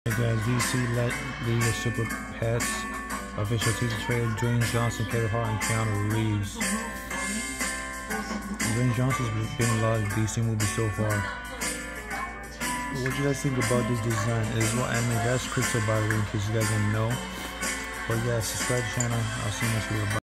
Hey guys, DC let League of Super Pets official teaser trailer. Dwayne Johnson, Kevin Hart, and Keanu Reeves. Dwayne Johnson's been in a lot of DC movies so far. What do you guys think about this design? It is what anime. That's Crystal, by the way, in case you guys didn't know. But yeah, subscribe to the channel. I'll see you next video. Bye.